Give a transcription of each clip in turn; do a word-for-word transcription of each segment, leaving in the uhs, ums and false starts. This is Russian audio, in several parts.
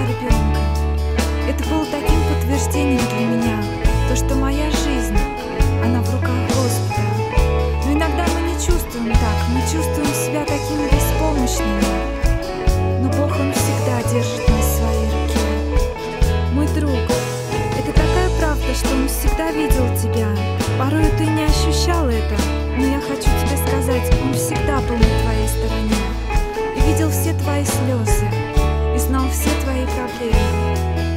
ребенка. Это было таким подтверждением для меня, то, что моя жизнь, она в руках Господа. Но иногда мы не чувствуем так, мы чувствуем себя такими беспомощными. Но Бог, Он всегда держит нас в своей руке. Мой друг, это такая правда, что Он всегда видел тебя. Порой ты не ощущал это, но я хочу тебе сказать, Он всегда был на твоей стороне и видел все твои слезы, и знал все твои проблемы.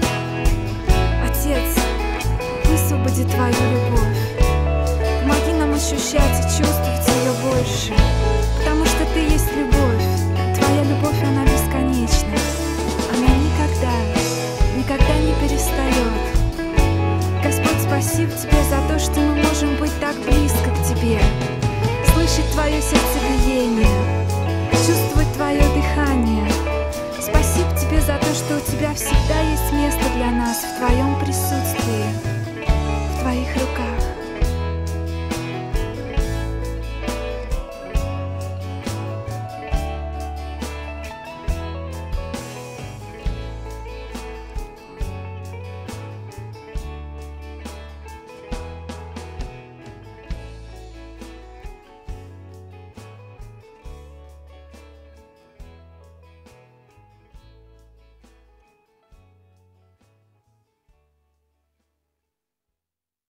Отец, высвободи твою любовь. Помоги нам ощущать и чувствовать ее больше, потому что ты есть любовь. Твоя любовь, она бесконечна. Она никогда, никогда не перестает. Господь, спасибо тебе за то, что мы можем быть так близко к тебе, слышать твое сердцебиение, чувствовать твое дыхание. Спасибо тебе за то, что у тебя всегда есть место для нас в твоем присутствии.